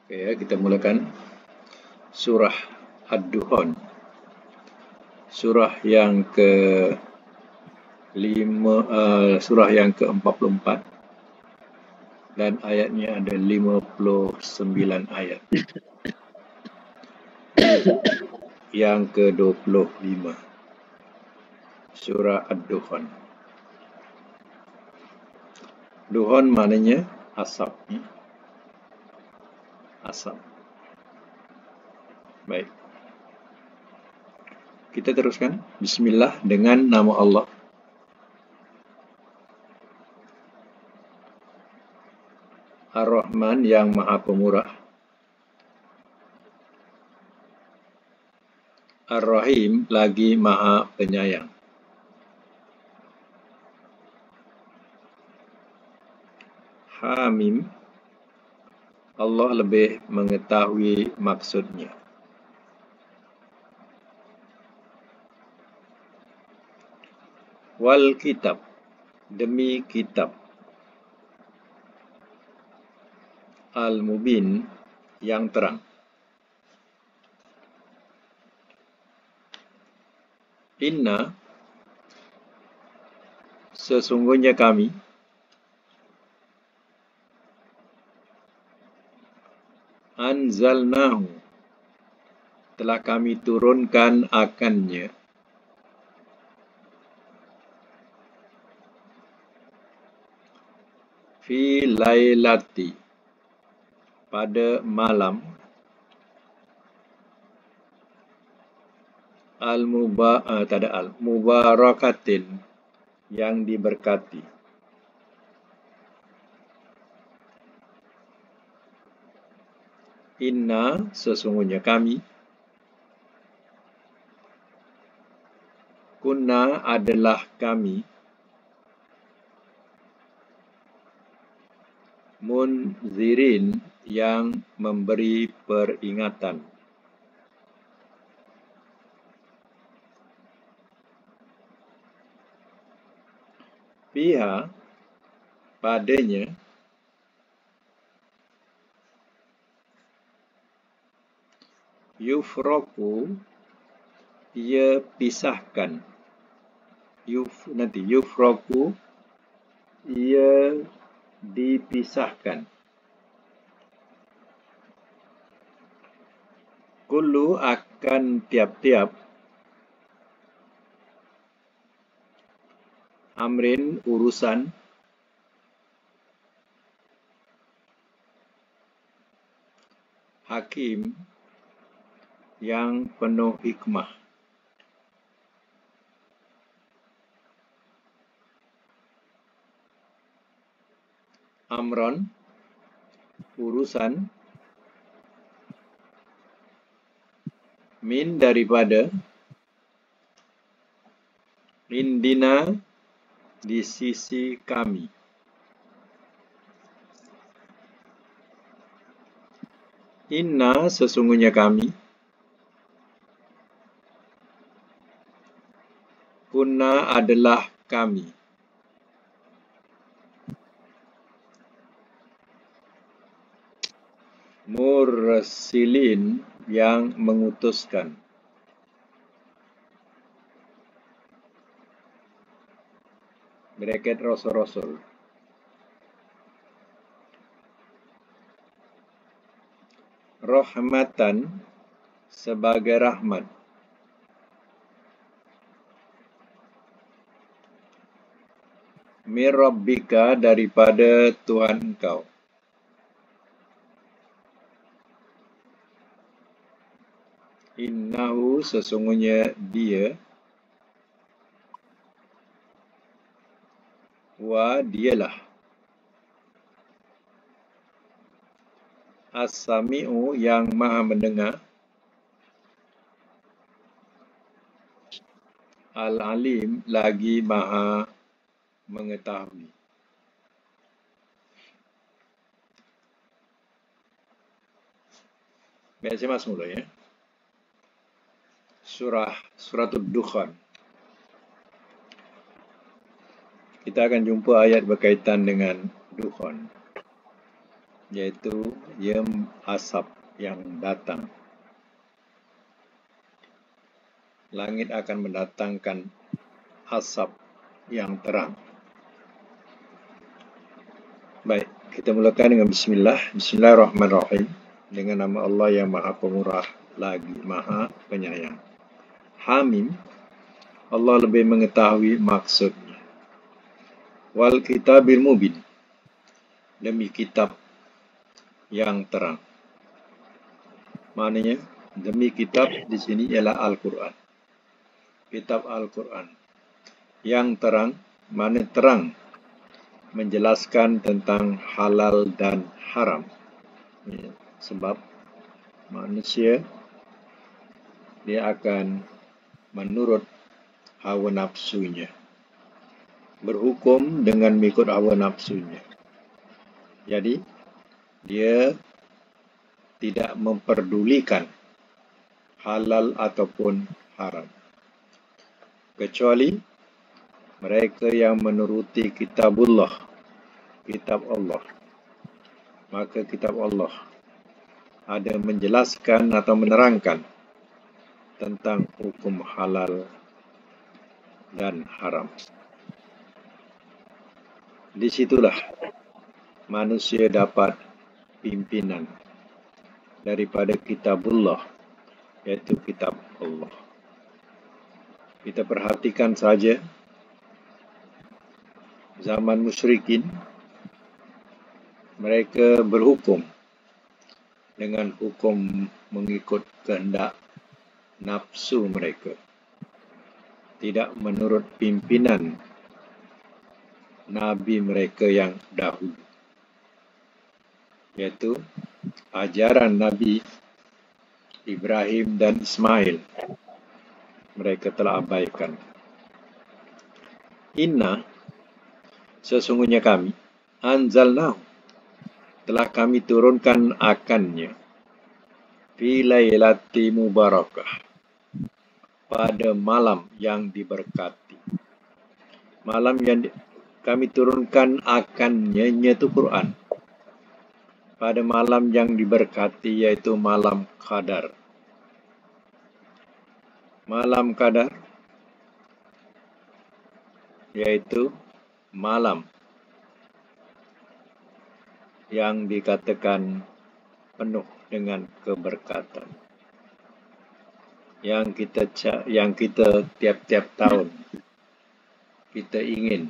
Oke ya, kita mulakan surah Ad-Duhan. Surah yang surah yang ke-44 dan ayatnya ada 59 ayat. Juzuk yang ke-25. Surah Ad-Duhan. Duhan maknanya asap. Asap. Baik. Kita teruskan. Bismillah, dengan nama Allah. Ar-Rahman yang Maha Pemurah. Ar-Rahim lagi Maha Penyayang. Hamim, Allah lebih mengetahui maksudnya. Wal kitab, demi kitab. Al-Mubin, yang terang. Inna, sesungguhnya kami. Anzalnahu, telah kami turunkan akannya. Fi lailati, pada malam. Mubarakatin, yang diberkati. Inna, sesungguhnya kami. Kunna, adalah kami. Munzirin, yang memberi peringatan. Fiha, padanya. Yufroku, ia pisahkan. Yufroku, ia dipisahkan. Kullu, akan tiap-tiap. Amrin, urusan. Hakim, yang penuh hikmah. Amron, urusan. Min, daripada. Indina, di sisi kami. Inna, sesungguhnya kami. Kunna, adalah kami. Mursilin, yang mengutuskan. Bracket rasul-rasul. Rahmatan, sebagai rahmat. Mir Rabbika, daripada Tuhan engkau. Innahu, sesungguhnya dia. Wa, dialah. As-Sami'u, yang maha mendengar. Al-Alim, lagi maha mengetahui. Baik, saya masuk mula ya. Surah Ad-Dukhan. Kita akan jumpa ayat berkaitan dengan Dukhan. yaitu yem asap yang datang. Langit akan mendatangkan asap yang terang. Baik, kita mulakan dengan bismillah. Bismillahirrahmanirrahim. Dengan nama Allah yang Maha Pemurah lagi Maha Penyayang. Hamim, Allah lebih mengetahui maksudnya. Wal kitabil mubin, demi kitab yang terang. Maknanya, demi kitab di sini ialah Al-Quran. Kitab Al-Quran yang terang, mana terang menjelaskan tentang halal dan haram. Ya, sebab manusia dia akan menurut hawa nafsunya, berhukum dengan mengikut hawa nafsunya. Jadi dia tidak memperdulikan halal ataupun haram, kecuali mereka yang menuruti kitabullah, kitab Allah. Maka kitab Allah ada menjelaskan atau menerangkan tentang hukum halal dan haram. Disitulah manusia dapat pimpinan daripada kitabullah, yaitu kitab Allah. Kita perhatikan saja zaman musyrikin, mereka berhukum dengan hukum mengikut kehendak nafsu mereka, tidak menurut pimpinan Nabi mereka yang dahulu, yaitu ajaran Nabi Ibrahim dan Ismail. Mereka telah abaikan. Inna, sesungguhnya kami, anzalnahu, telah kami turunkan akannya, fi lailati mubarakah, pada malam yang diberkati. Malam yang kami turunkan akannya, yaitu Quran, pada malam yang diberkati, yaitu malam Qadar. Malam Qadar yaitu malam yang dikatakan penuh dengan keberkatan, yang kita tiap-tiap tahun kita ingin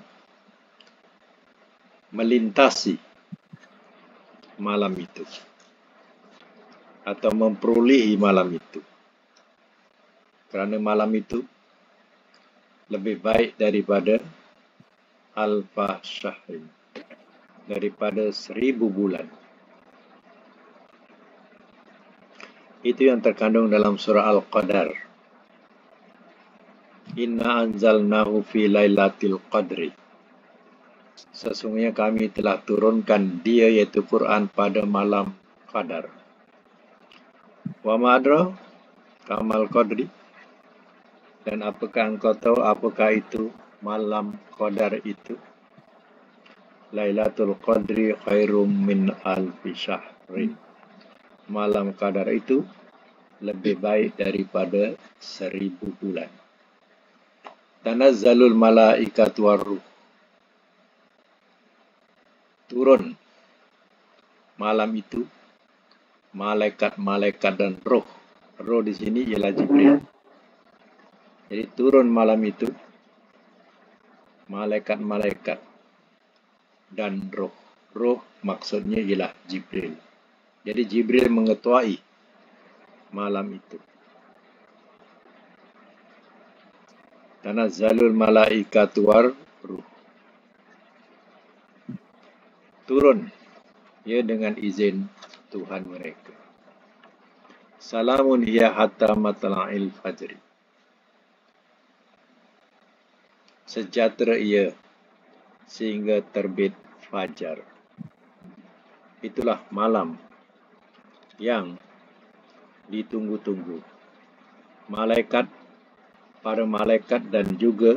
melintasi malam itu atau memperolehi malam itu, kerana malam itu lebih baik daripada alfa syahrin, daripada 1000 bulan. Itu yang terkandung dalam surah Al-Qadar. Inna anzalnahu fi lailatul qadri. Sesungguhnya kami telah turunkan dia, yaitu Quran, pada malam Qadar. Wa ma adra kamal qadri, dan apakah engkau tahu apakah itu malam Qadar itu? Lailatul Qadri khairum min alfi syahrin. Malam Qadar itu lebih baik daripada 1000 bulan. Tanazzalul malaikatu warruh, turun malam itu malaikat-malaikat dan roh. Roh di sini ialah Jibril. Jadi turun malam itu malaikat-malaikat dan roh. Roh maksudnya ialah Jibril. Jadi Jibril mengetuai malam itu. Tanazzalul malaikatu warruh, turun ya dengan izin Tuhan mereka. Salamun hiya hatta matla'il fajri, sejahtera ia sehingga terbit fajar. Itulah malam yang ditunggu-tunggu. Para malaikat dan juga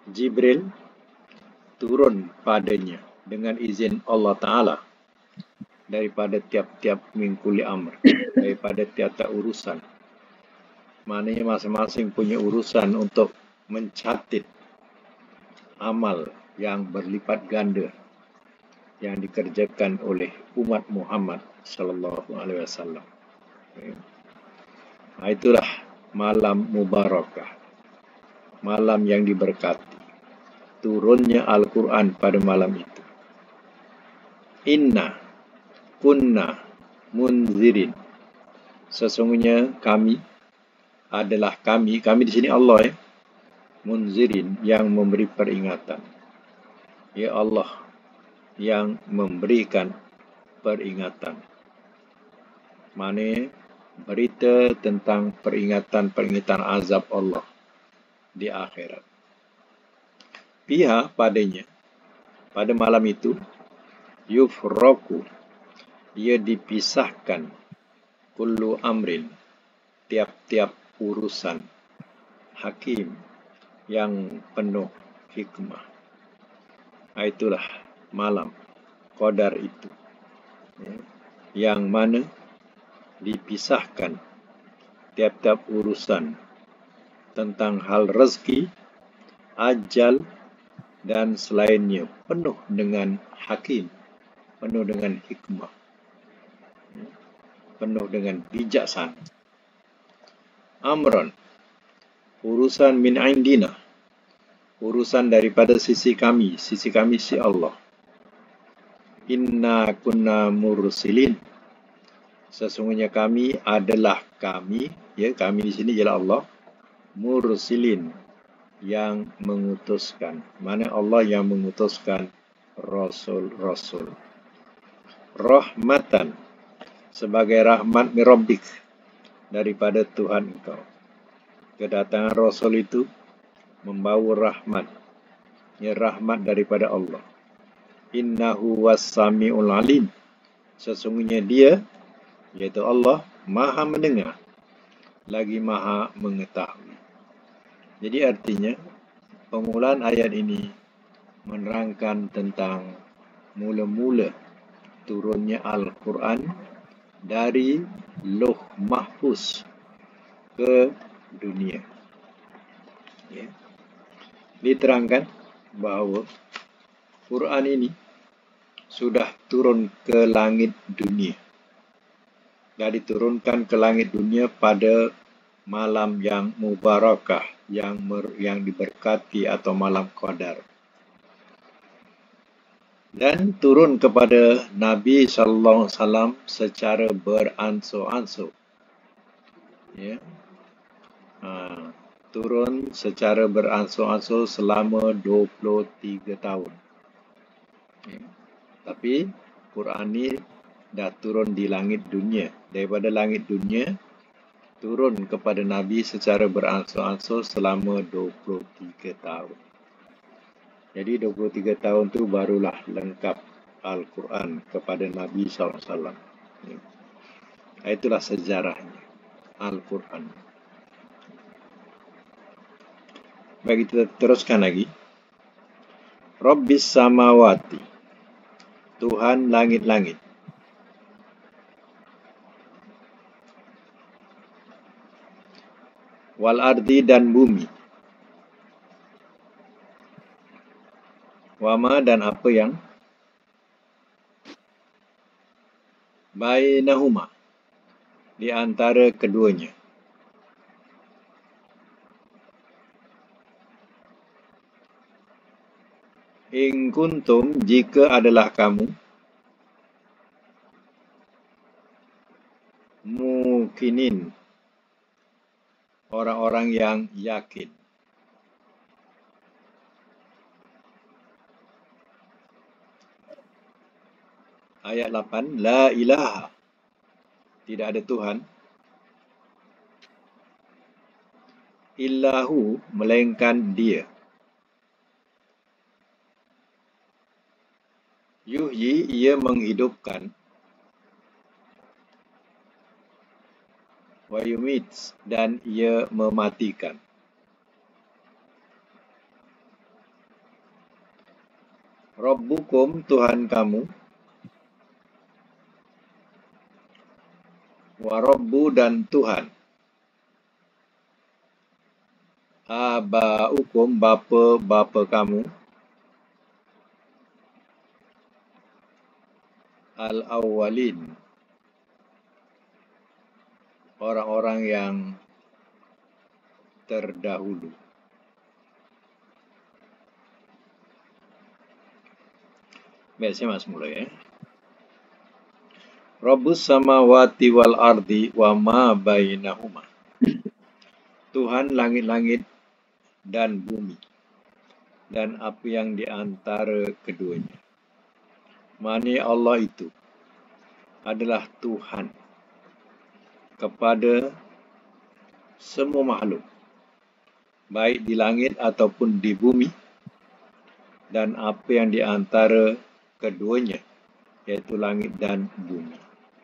Jibril turun padanya dengan izin Allah Ta'ala daripada tiap-tiap min kulli amr, daripada tiap-tiap urusan. Maknanya masing-masing punya urusan untuk mencatat amal yang berlipat ganda yang dikerjakan oleh umat Muhammad sallallahu alaihi wasallam. Itulah malam mubarakah, malam yang diberkati. Turunnya Al-Quran pada malam itu. Inna kunna munzirin. Sesungguhnya kami adalah kami di sini Allah ya. Munzirin, yang memberi peringatan. Ya Allah yang memberikan peringatan. Maksudnya berita tentang peringatan azab Allah di akhirat. Pihak padanya, pada malam itu, yufraku, ia dipisahkan, kullu amrin, tiap-tiap urusan, hakim, yang penuh hikmah. Itulah malam qadar itu, yang mana dipisahkan tiap-tiap urusan tentang hal rezeki, ajal, dan selainnya, penuh dengan hakim, penuh dengan hikmah, penuh dengan bijaksana. Amron, urusan min indina, urusan daripada sisi kami si Allah. Inna kunna mursilin, sesungguhnya kami adalah kami, ya kami di sini ialah Allah, mursilin, yang mengutuskan. Mana Allah yang mengutuskan rasul-rasul. Rahmatan, sebagai rahmat mirabbik, daripada Tuhan engkau. Kedatangan rasul itu membawa rahmat, ya rahmat daripada Allah. Innahu was-sami'ul alim, sesungguhnya dia, iaitu Allah, maha mendengar lagi maha mengetahui. Jadi artinya permulaan ayat ini menerangkan tentang mula-mula turunnya Al-Quran dari Lauh Mahfuz ke dunia. Ya. Diterangkan bahawa Quran ini sudah turun ke langit dunia. Dan diturunkan ke langit dunia pada malam yang mubarakah, yang diberkati atau malam qadar. Dan turun kepada Nabi sallallahu alaihi wasallam secara beransur-ansur. Ya. Turun secara beransur-ansur selama 23 tahun. Ya. Tapi Quran ini dah turun di langit dunia. Daripada langit dunia turun kepada Nabi secara beransur-ansur selama 23 tahun. Jadi 23 tahun tu barulah lengkap Al-Quran kepada Nabi SAW. Itulah sejarahnya Al-Quran. Baik, kita teruskan lagi. Rabbis samawati, Tuhan langit-langit. Wal ardi, dan bumi. Wama, dan apa yang bainahuma, di antara keduanya. In kuntum, jika adalah kamu, mukinin, orang-orang yang yakin. Ayat 8, la ilaha, tidak ada Tuhan, illahu, melainkan dia. Yuhyi, ia menghidupkan. Wa yumit, dan ia mematikan. Rabbukum, Tuhan kamu, Wa Rabbu dan Tuhan. Abaukum, bapa-bapa kamu. Al-awwalin, orang-orang yang terdahulu. Baik, saya masuk mulai. Rabbus samawati wal ardi wa ma bainahuma. Tuhan langit-langit dan bumi dan apa yang di antara keduanya. Maksudnya Allah itu adalah Tuhan kepada semua makhluk, baik di langit ataupun di bumi, dan apa yang di antara keduanya, yaitu langit dan bumi.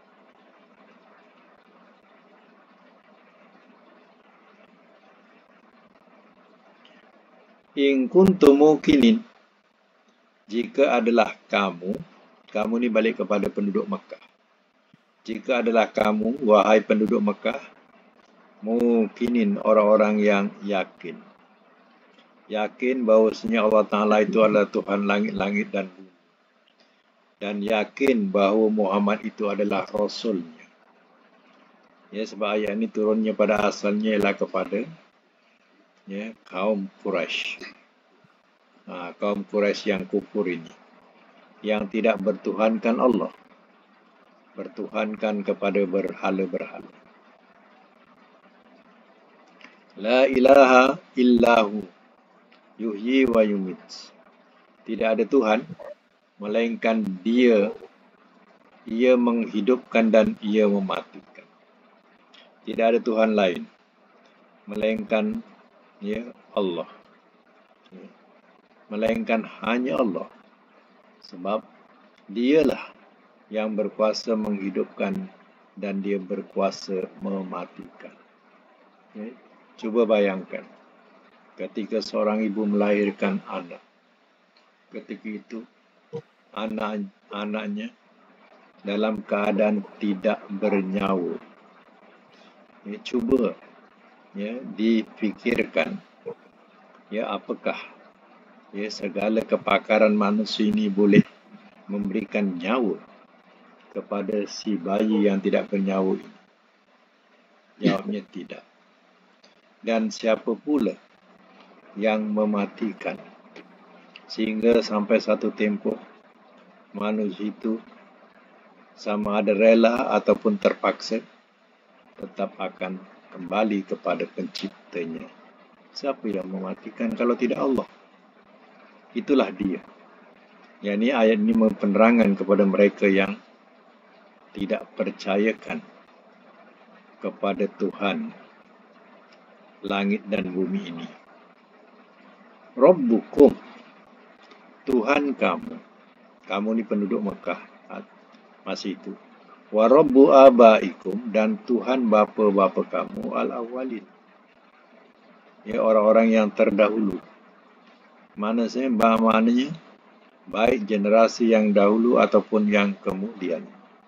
In kuntum mukinin, jika adalah kamu ni balik kepada penduduk Mekah. Jika adalah kamu, wahai penduduk Mekah, mukinin, orang-orang yang yakin. Yakin bahawasanya Allah Ta'ala itu adalah Tuhan langit-langit dan bumi. Dan yakin bahawa Muhammad itu adalah Rasulnya. Ya, sebab ayat ini turunnya pada asalnya ialah kepada kaum Quraisy. Kaum Quraisy yang kufur ini, yang tidak bertuhankan Allah, bertuhankan kepada berhala-berhala. La ilaha illahu yuhyi wa yumit. Tidak ada Tuhan melainkan Dia menghidupkan dan Ia mematikan. Tidak ada Tuhan lain melainkan Allah. Melainkan hanya Allah. Sebab Dialah yang berkuasa menghidupkan dan Dia berkuasa mematikan. Cuba bayangkan, ketika seorang ibu melahirkan anak, ketika itu anaknya dalam keadaan tidak bernyawa. Cuba dipikirkan, apakah segala kepakaran manusia ini boleh memberikan nyawa kepada si bayi yang tidak bernyawa ini? Jawabnya tidak. Dan siapa pula yang mematikan sehingga sampai satu tempoh manusia itu sama ada rela ataupun terpaksa tetap akan kembali kepada penciptanya. Siapa yang mematikan kalau tidak Allah? Itulah Dia. Ini ayat ini penerangan kepada mereka yang tidak percayakan kepada Tuhan langit dan bumi ini. Rabbukum, Tuhan kamu ni penduduk Mekah masih itu. Wa rabbu abaikum, dan Tuhan bapa-bapa kamu al-awwalin. Orang-orang yang terdahulu. Maknanya baik generasi yang dahulu ataupun yang kemudian.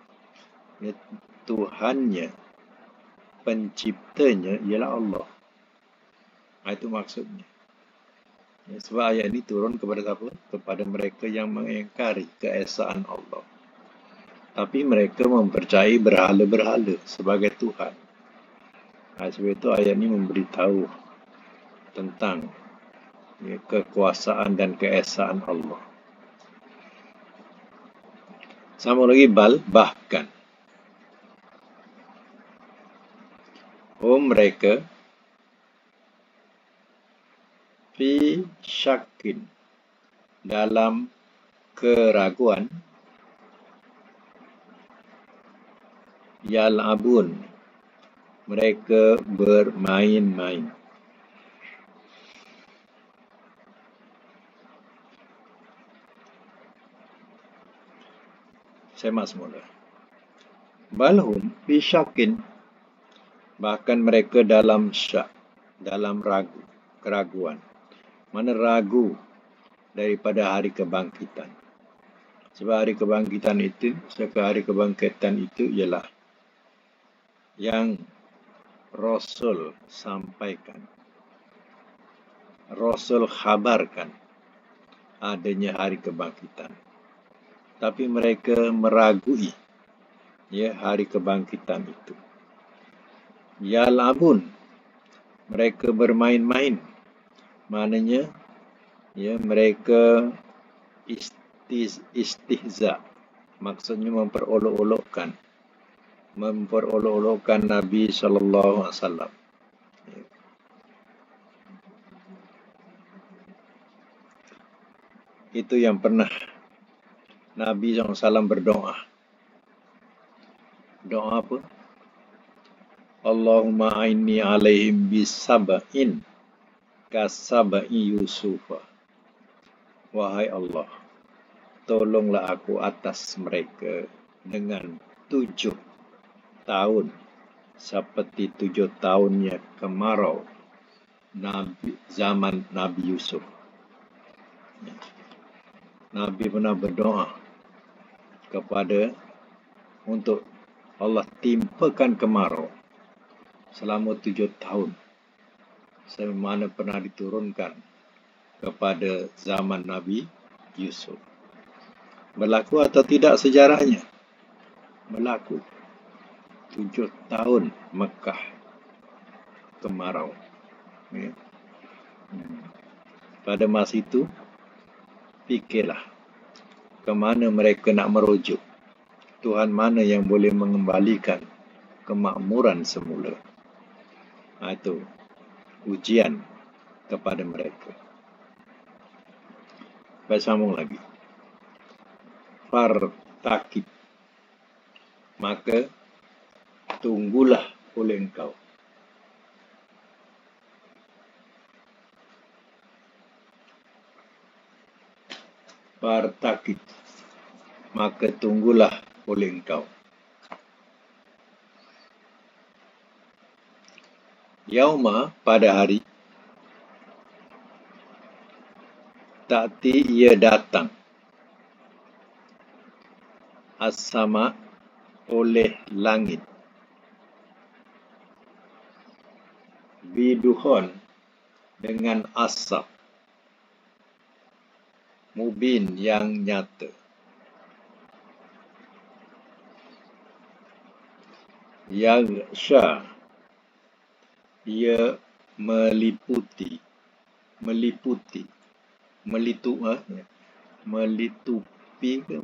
Tuhannya, penciptanya ialah Allah. Itu maksudnya. Sebab ayat ini turun kepada siapa? Kepada mereka yang mengingkari keesaan Allah. Tapi mereka mempercayai berhala-berhala sebagai Tuhan. Sebab itu ayat ini memberitahu tentang kekuasaan dan keesaan Allah. Sama lagi bahkan. Mereka fi syakin, dalam keraguan, yal'abun, mereka bermain-main. Saya masuk mula. Balhum fi syakin, bahkan mereka dalam syak, dalam keraguan. Mana ragu daripada hari kebangkitan. Sebab hari kebangkitan itu ialah yang Rasul sampaikan, Rasul khabarkan adanya hari kebangkitan. Tapi mereka meragui hari kebangkitan itu. Yal'abun, mereka bermain-main. Maknanya mereka istihza, maksudnya memperolok-olokkan Nabi sallallahu alaihi wasallam. Itu yang pernah Nabi SAW berdoa. Doa apa? Allahumma aini alaihim bisab'in kasab'i Yusufa. Wahai Allah, tolonglah aku atas mereka dengan 7 tahun seperti 7 tahunnya kemarau zaman Nabi Yusuf. Nabi pernah berdoa untuk Allah timpakan kemarau selama 7 tahun. Sebagaimana pernah diturunkan kepada zaman Nabi Yusuf. Berlaku atau tidak sejarahnya? Berlaku. 7 tahun Mekah kemarau. Pada masa itu, fikirlah ke mana mereka nak merujuk. Tuhan mana yang boleh mengembalikan kemakmuran semula. Itu ujian kepada mereka. Baik, sambung lagi. Fartakib, maka tunggulah oleh engkau. Fartakib, maka tunggulah oleh engkau. Yauma, pada hari, ta'ti, ia datang, as-sama, oleh langit, bidukhon, dengan asap, mubin, yang nyata. Yaghsha, ia melitupi, melitupi ke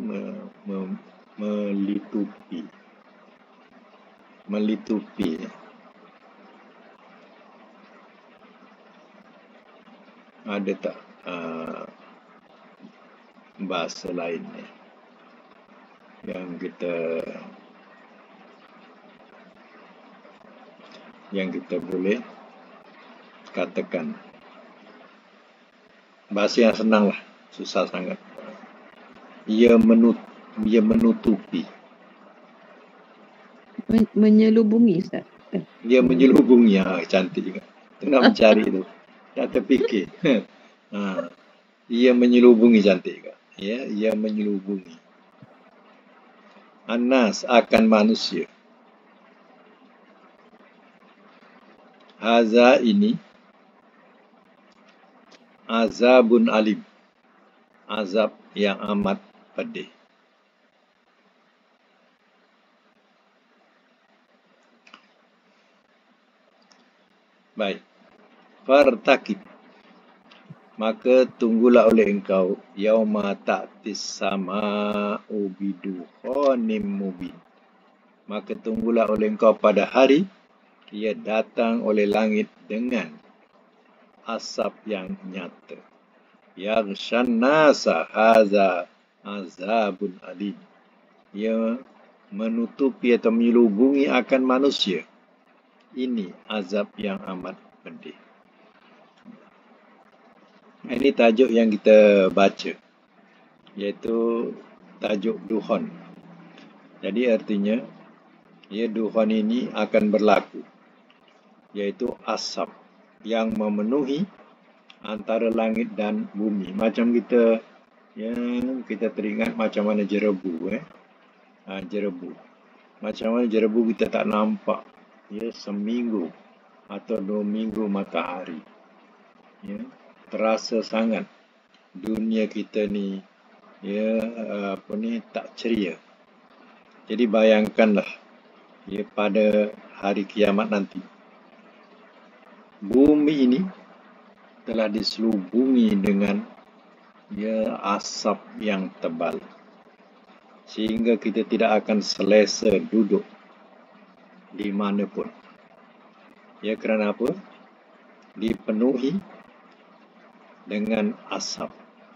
melitupi. Ada tak bahasa lainnya yang kita boleh katakan? Bahasa yang senang lah, susah sangat. Ia menutupi. Menyelubungi, Ustaz. Dia menyelubungi. Cantik juga. Tengah mencari itu. Tak terfikir. Ia menyelubungi, cantik juga. Ia menyelubungi. Anas, akan manusia. Haza, ini. Azabun alim, azab yang amat pedih. Baik. Fartakib, maka tunggulah oleh engkau yauma ta'tis sama'u bidukhanim mubin. Maka tunggulah oleh engkau pada hari ia datang oleh langit dengan asap yang nyata. Yaghshan nasa haza azabun alim. Ia menutupi atau menyelubungi akan manusia. Ini azab yang amat pedih. Ini tajuk yang kita baca, iaitu tajuk dukhon. Jadi artinya, dukhon ini akan berlaku, iaitu asap yang memenuhi antara langit dan bumi. Macam kita teringat macam mana jerebu. Jerebu. Macam mana jerebu kita tak nampak ya, seminggu atau 2 minggu matahari. Ya, terasa sangat dunia kita ni, ya, tak ceria. Jadi bayangkanlah, ya, pada hari kiamat nanti, bumi ini telah diselubungi dengan, ya, asap yang tebal, sehingga kita tidak akan selesa duduk di mana pun. Ya, kerana apa? Dipenuhi dengan asap.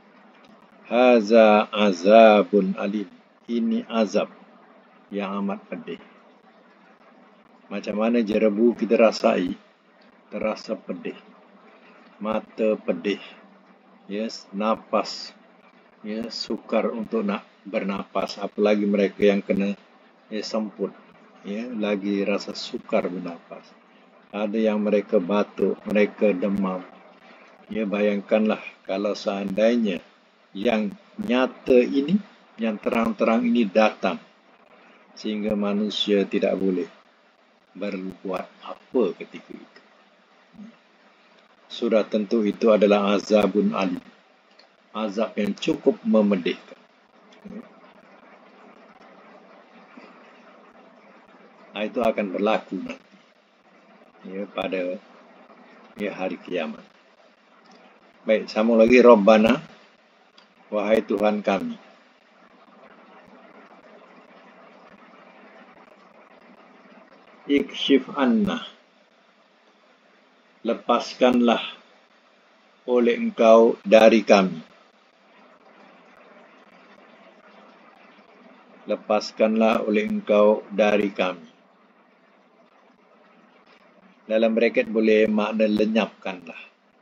Haza azabun alim. Ini azab yang amat pedih. Macam mana jerebu kita rasai, terasa pedih. Mata pedih. Yes, napas. Ya, sukar untuk nak bernapas. Apalagi mereka yang kena semput. Ya, lagi rasa sukar bernapas. Ada yang mereka batuk, mereka demam. Ya, bayangkanlah kalau seandainya yang nyata ini, yang terang-terang ini datang, sehingga manusia tidak boleh berbuat apa ketika itu. Sudah tentu itu adalah azabun alim. Azab yang cukup memedihkan. Itu akan berlaku nanti, ya, pada hari kiamat. Baik, sambung lagi. Rabbana, wahai Tuhan kami. Ikshif anna, lepaskanlah oleh Engkau dari kami. Lepaskanlah oleh Engkau dari kami. Dalam braket boleh makna lenyapkanlah.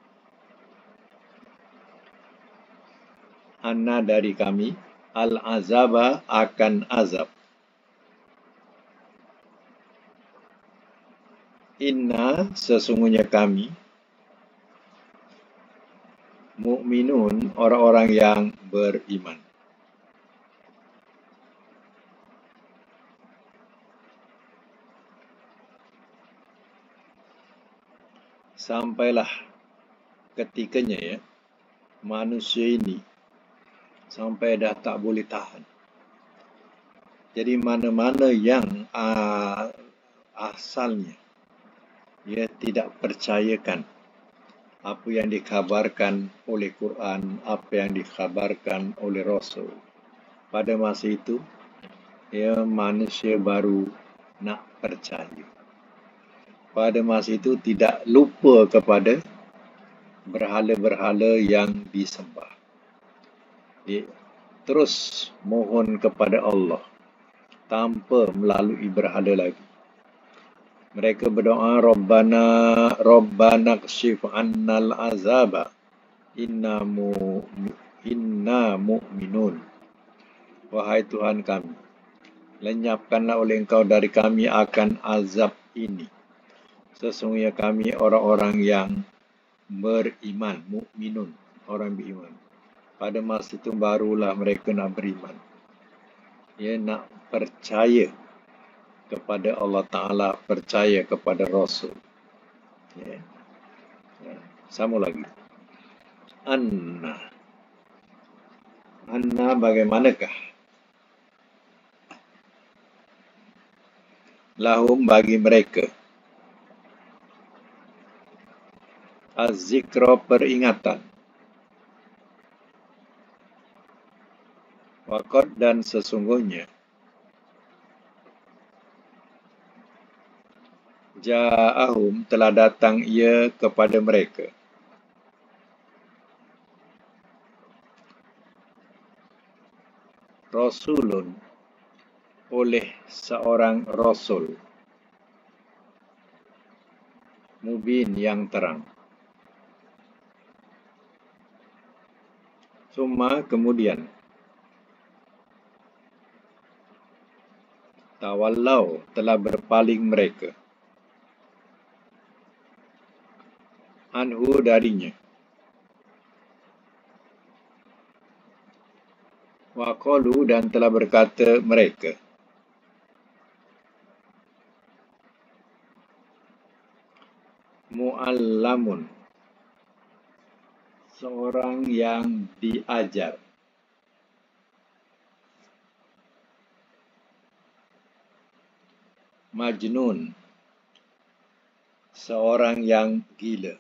Anna dari kami, al-azaba akan azab. Inna sesungguhnya kami, mukminun orang-orang yang beriman. Sampailah ketikanya, ya, manusia ini sampai dah tak boleh tahan. Jadi mana-mana yang asalnya ia tidak percayakan apa yang dikhabarkan oleh Quran, apa yang dikhabarkan oleh Rasul, pada masa itu, ya, manusia baru nak percaya. Pada masa itu tidak lupa kepada berhala-berhala yang disembah. Dia terus mohon kepada Allah tanpa melalui berhala lagi. Mereka berdoa, Rabbana kshif annal azaba inna mu'minun. Wahai Tuhan kami, lenyapkanlah oleh Engkau dari kami akan azab ini. Sesungguhnya kami orang-orang yang beriman, mukminun, orang beriman. Pada masa itu barulah mereka nak beriman. Ya, nak percaya kepada Allah Ta'ala, percaya kepada Rasul. Ya. Sama lagi. Anna bagaimanakah? Lahum bagi mereka. Az-zikra peringatan. Waqad dan sesungguhnya. Ja'ahum telah datang ia kepada mereka. Rasulun oleh seorang Rasul. Mubin yang terang. Summa kemudian. Tawallau telah berpaling mereka. Anhu darinya. Waqalu dan telah berkata mereka. Mu'allamun, seorang yang diajar. Majnun, seorang yang gila.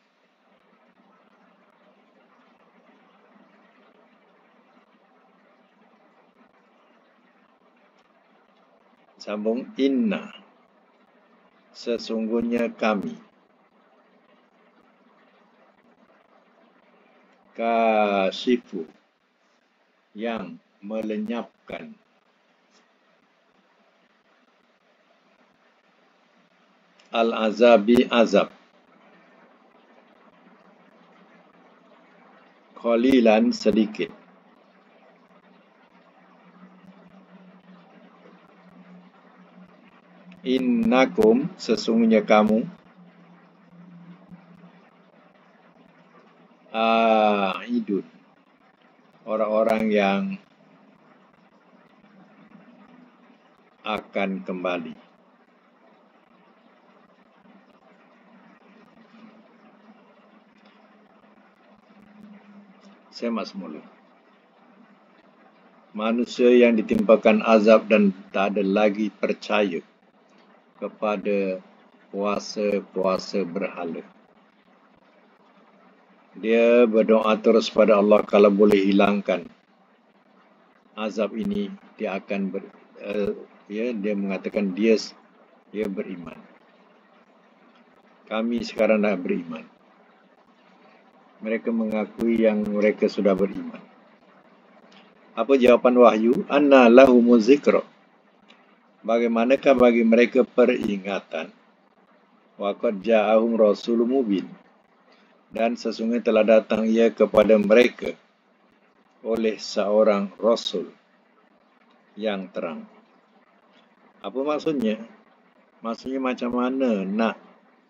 Sambung, inna, sesungguhnya kami. Kashifu, yang melenyapkan. Al-azabi, azab. Qalilan, sedikit. Innakum, sesungguhnya kamu. Aidun, orang-orang yang akan kembali. Semak semula. Manusia yang ditimpakan azab dan tak ada lagi percaya kepada puasa-puasa berhala. Dia berdoa terus pada Allah, kalau boleh hilangkan azab ini, dia akan dia mengatakan dia beriman. Kami sekarang dah beriman. Mereka mengakui yang mereka sudah beriman. Apa jawapan wahyu? Anna lahumuz zikra. Bagaimanakah bagi mereka peringatan? Wa qad ja'ahum rasulun mubin. Dan sesungguhnya telah datang ia kepada mereka oleh seorang rasul yang terang. Apa maksudnya? Maksudnya macam mana nak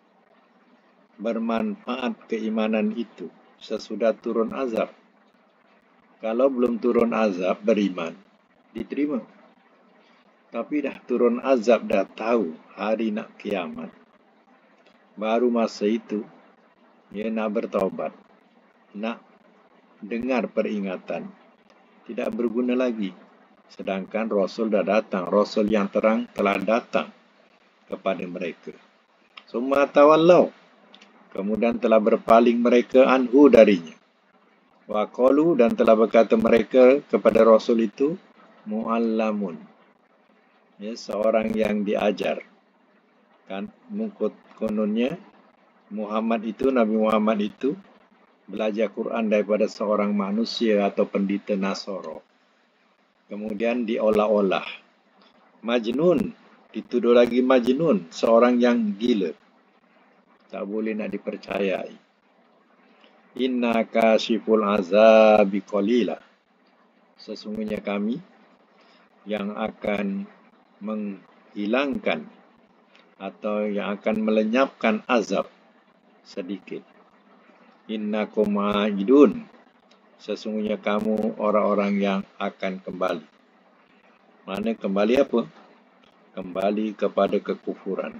bermanfaat keimanan itu sesudah turun azab? Kalau belum turun azab, beriman, diterima. Tapi dah turun azab, dah tahu hari nak kiamat, baru masa itu dia nak bertaubat, nak dengar peringatan, tidak berguna lagi. Sedangkan Rasul dah datang, Rasul yang terang telah datang kepada mereka. Summa tawallau, kemudian telah berpaling mereka anhu darinya. Wa qalu, dan telah berkata mereka kepada Rasul itu, mu'allamun, seorang yang diajar. Kan kononnya Nabi Muhammad itu belajar Quran daripada seorang manusia atau pendeta Nasara. Kemudian diolah-olah. Majnun, dituduh lagi majnun, seorang yang gila. Tak boleh nak dipercayai. Inna kashiful azabi qalila. Sesungguhnya kami yang akan menghilangkan atau yang akan melenyapkan azab sedikit. Innakum aidun, sesungguhnya kamu orang-orang yang akan kembali. Mana kembali apa? Kembali kepada kekufuran.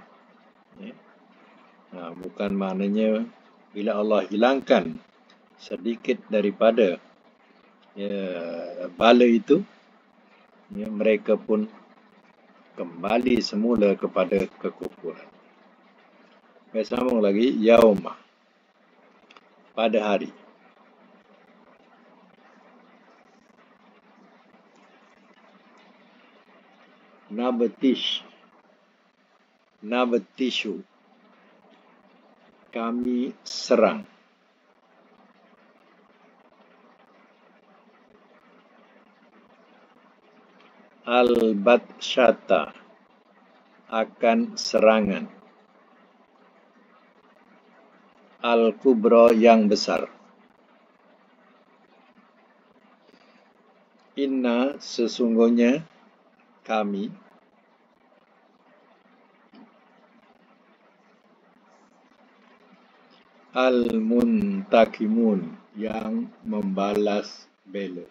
Bukan maknanya bila Allah hilangkan sedikit daripada bala itu, mereka pun kembali semula kepada kekufuran. Sambung lagi, yaumah, pada hari. Nabatishu, kami serang. Al-batsyata, akan serangan. Al-kubra, yang besar. Inna, sesungguhnya kami. Al-muntakimun, yang membalas bela.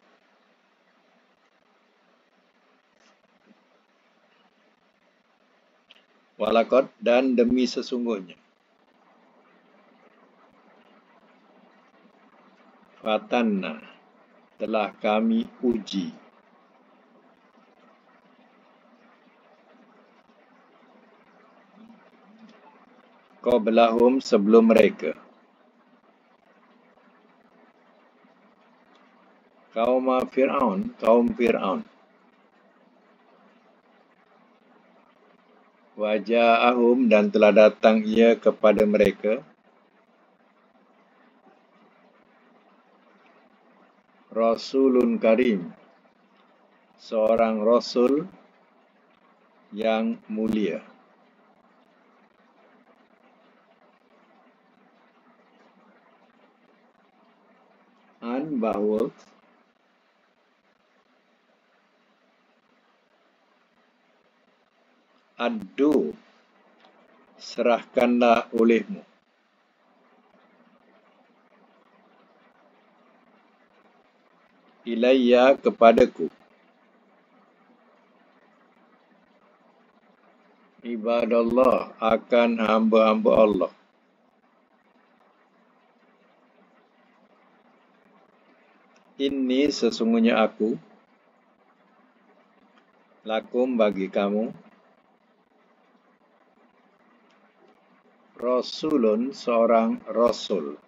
Walaqad, dan demi sesungguhnya. fatanna, telah kami uji. Qablahum, sebelum mereka. Kaum Fir'aun. Waja'ahum, dan telah datang ia kepada mereka. Rasulun Karim, seorang Rasul yang mulia. Bahawa addu, serahkanlah olehmu. Ilayya, kepadaku. Ibadallah, akan hamba-hamba Allah. Inni, sesungguhnya aku, lakum, bagi kamu, Rasulun, seorang Rasul.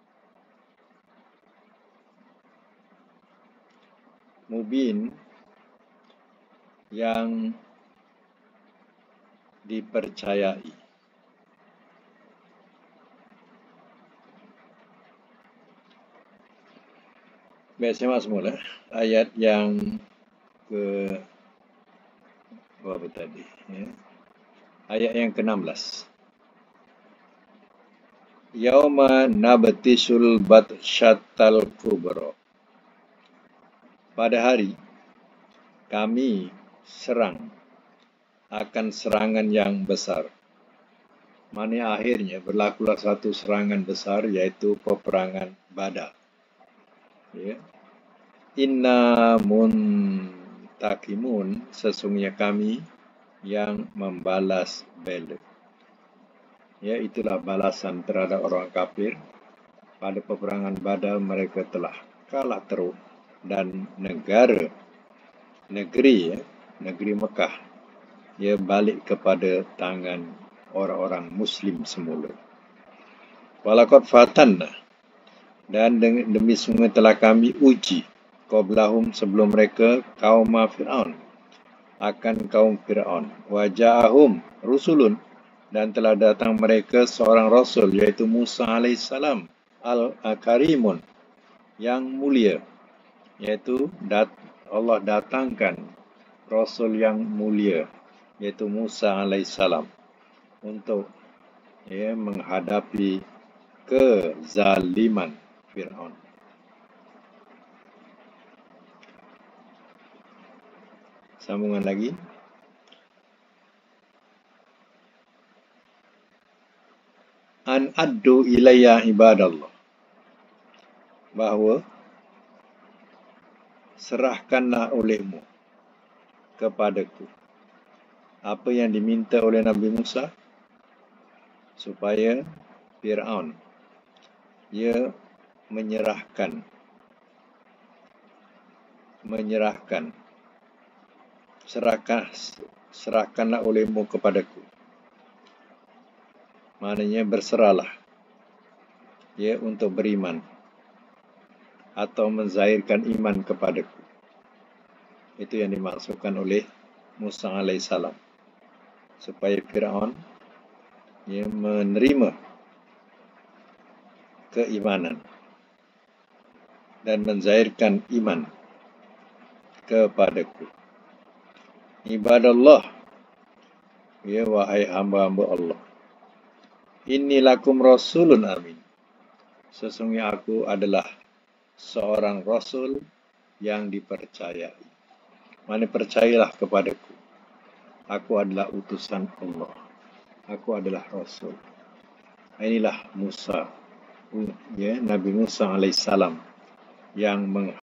Mubin, yang dipercayai. Biasanya semula ayat yang ke berapa tadi? Ya. Ayat yang ke-16. Yauma nabtishul batsyatal kubra. Pada hari kami serang akan serangan yang besar. Mana akhirnya berlakulah satu serangan besar, iaitu peperangan Badar. Ya. Inna muntakimun, sesungguhnya kami yang membalas bala. Ya, itulah balasan terhadap orang kafir. Pada peperangan Badar mereka telah kalah teruk, dan negeri Mekah, ia balik kepada tangan orang-orang Muslim semula. Walaqad fatanna, dan demi sungguh telah kami uji, qablahum, sebelum mereka, kaum Fir'aun, akan kaum Fir'aun. Waja'ahum rusulun, dan telah datang mereka seorang Rasul, iaitu Musa alaihissalam, al-Karimun, yang mulia, iaitu Allah datangkan Rasul yang mulia, iaitu Musa alaihissalam, untuk menghadapi kezaliman Fir'aun. Sambungan lagi. An addu ilayya ibadallah, bahawa serahkanlah olehmu kepadaku. Apa yang diminta oleh Nabi Musa? Supaya Fir'aun, ia serahkanlah olehmu kepadaku. Maknanya berserahlah, ya, untuk beriman atau menzahirkan iman kepadaku. Itu yang dimaksudkan oleh Musa alaihissalam, supaya Fir'aun, ya, menerima keimanan dan menzahirkan iman kepadaku. Ibadallah, ya, wahai hamba-hamba Allah. Inni lakum rasulun amin, sesungguhnya aku adalah seorang Rasul yang dipercayai. Mana percayalah kepadaku. Aku adalah utusan Allah. Aku adalah Rasul. Inilah Musa, ya, Nabi Musa alaihissalam, yang